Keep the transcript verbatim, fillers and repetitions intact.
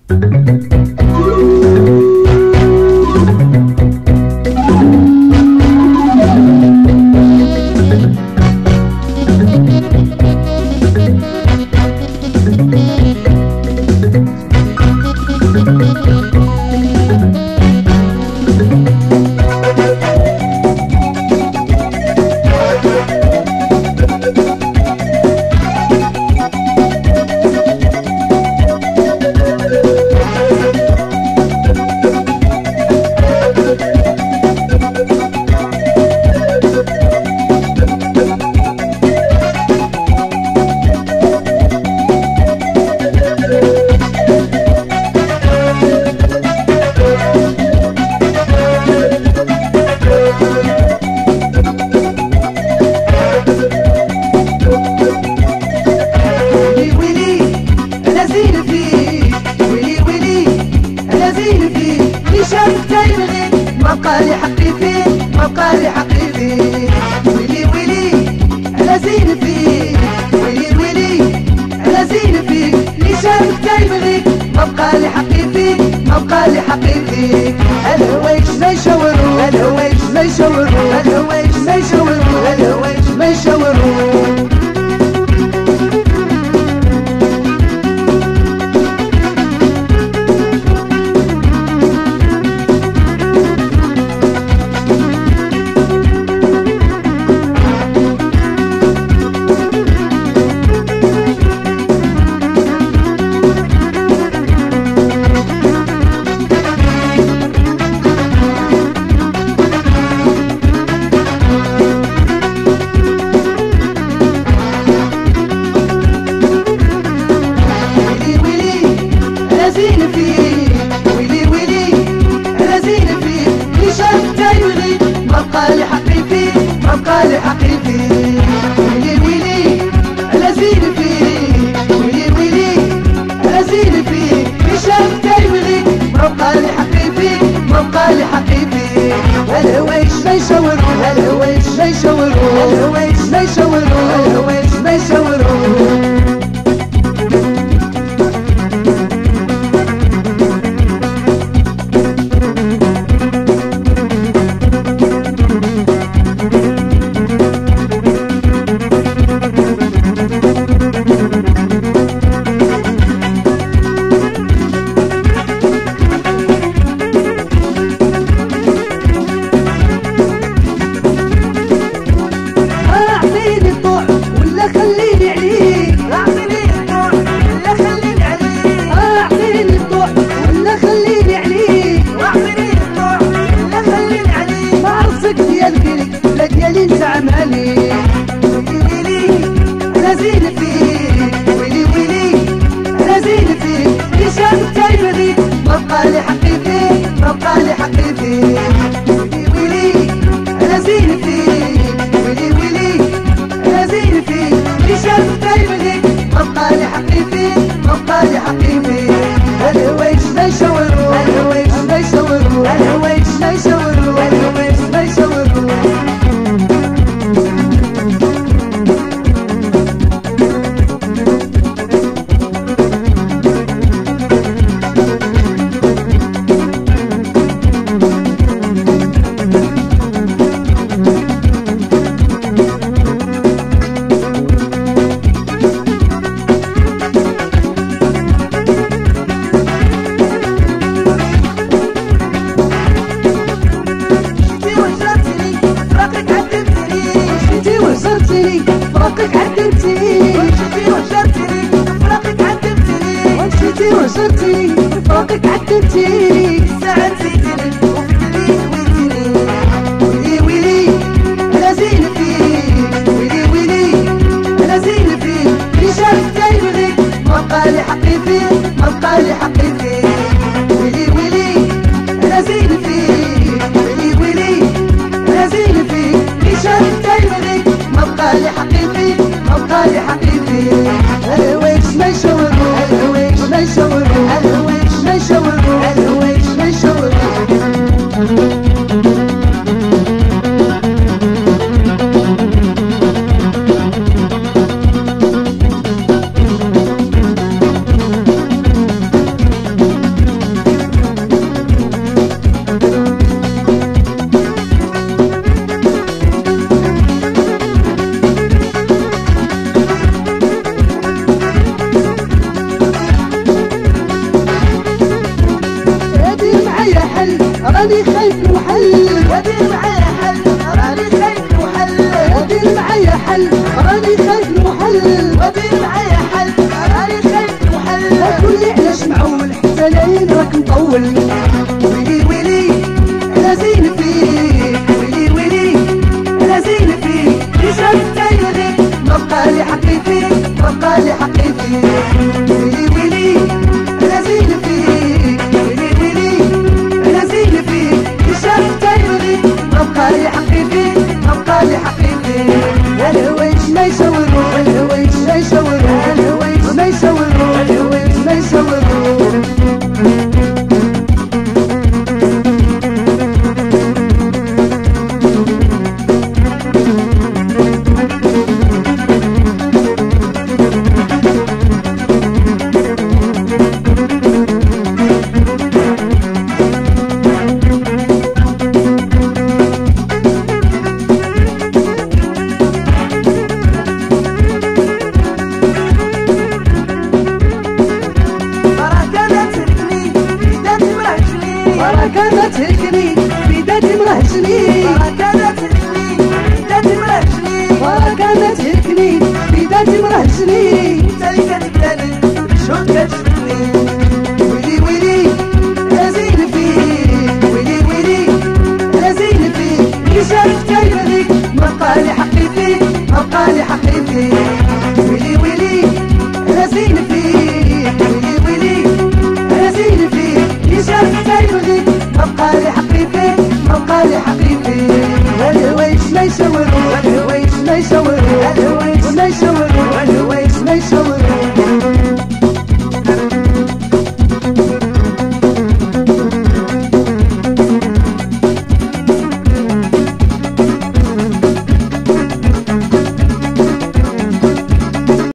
بقالي حقي فيك بقالي حقي فيك ويلي ويلي على زين فيك ويلي ويلي على زين فيك اللي شافك تيبغيك بقالي حقي فيك بقالي حقي فيك الهوايش ما يشاورو الهوايش ما يشاورو الهوايش ما يشاورو الهوايش ما يشاورو بقالي حقي فيك بقالي حقي فيك ويلي ويلي على زين فيك ويلي ويلي على زين فيك اللي شافك تيبغيك بقالي حقي فيك بقالي حقي فيك الهوايش ما يشاورو الهوايش ما يشاورو الهوايش ما يشاورو الهوايش ما يشاورو ديالي انت عمالي ويلي ويلي على زين فيك ويلي ويلي على زين فيك اللي شافك تيبغيك بقالي حقي فيك بقالي حقي فيك ويلي ويلي على زين فيك ويلي ويلي على زين فيك اللي شافك تيبغيك بقالي حقي فيك بقالي حقي فيك الهوايش ما يشاورو الهوايش ما يشاورو الهوايش ما يشاورو الهوايش ما يشاورو فراقك عذبتني ومشيتي وهجرتني فراقك عذبتني ومشيتي وهجرتني فراقك عذبتني ساعة نسيتني وفكري كويتني ويلي ويلي على زين فيك ويلي ويلي على زين فيك اللي شافك تيبغيك بقالي حقي فيك بقالي حقي فيك ويلي ويلي على زين فيك ويلي ويلي على زين فيك اللي شافك تيبغيك بقالي حقي فيك بقالي حقي فيك الهوايش ما يشاورو الهوايش ما يشاورو الهوايش ما يشاورو الهوايش ما يشاورو راني خايف نوحل ودير معايا حل راني خايف نوحل ودير معايا حل راني خايف نوحل ودير معايا حل راني خايف نوحل قولي علاش معول حتى لين راك مطول ويلي ويلي على زين فيك ويلي ويلي على زين فيك اللي شافت عيوني ما بقى لي حقي فيك ما بقى لي حقي فيك ويلي ويلي على زين فيك ويلي ويلي على زين فيك اللي شافت عيوني ما بقى لي حقي فيك ما بقى لي حقي فيك الهوايج ما يشاوروا الهوايج ما يشاوروا الهوايج ما يشاوروا الهوايج ما يشاوروا كانت تهلكني بداتي مرهجني كانت تهلكني بداتي مرهجني كانت تهلكني بداتي مرهجني انت اللي كتبلاني شو كتشوف